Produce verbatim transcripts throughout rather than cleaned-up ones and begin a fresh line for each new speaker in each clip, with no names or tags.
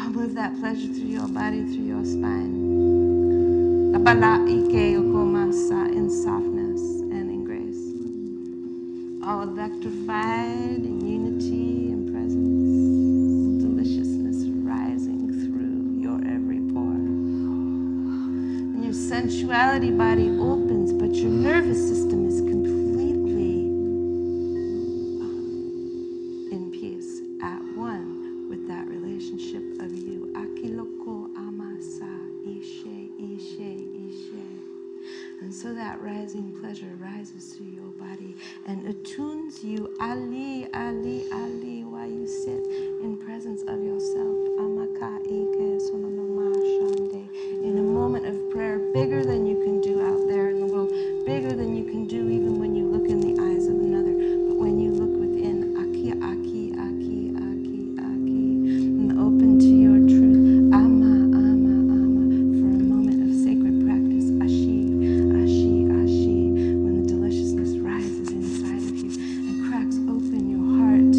Move that pleasure through your body, through your spine. In softness and in grace. All electrified in unity and presence. Deliciousness rising through your every pore. And your sensuality body opens, but your nervous system is completely in peace, at one with that relationship of you. Akiloko amasa ishe ishe ishe. And so that rising pleasure rises through your body and attunes you, Ali, Ali, Ali, while you sit in presence of yourself. Amaka ike sononoma shande. In a moment of prayer, bigger than you can do out there in the world, bigger than you can do even when you look in the eyes of another. But when you look within, Aki, Aki, Aki, Aki, Aki, and open to your truth, Ama, Ama, Ama, for a moment of sacred practice, Ashi, Ashi, Ashi, when the deliciousness rises inside of you and cracks open your heart,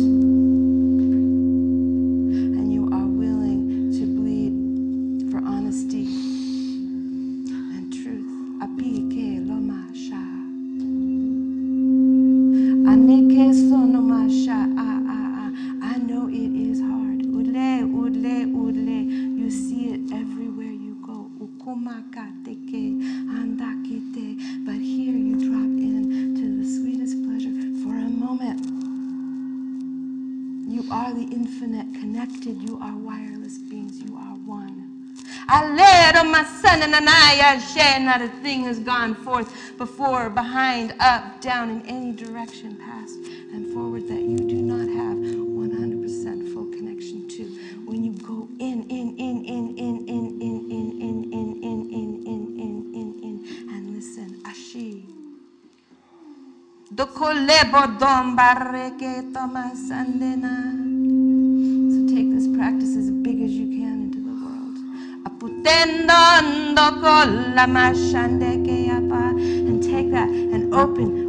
and you are willing to bleed for honesty and truth. Api ke loma sha. Aneke sonoma sha. Ah, ah, ah. I know it is hard. Udle, udle, udle. You see it everywhere you go. Ukumakateke, andakite. But here you drop in to the sweetest pleasure for a moment. You are the infinite connected. You are wireless beings. You are one. I led on my son and I shed, not a thing has gone forth before, behind, up, down, in any direction, past and forward that you do not have one hundred percent full connection to. When you go in, in, in, in, in, in, in, in, in, in, in, in, in, in, in, in, and listen, Ashi. So take this practice as big as you can into the world. And take that and open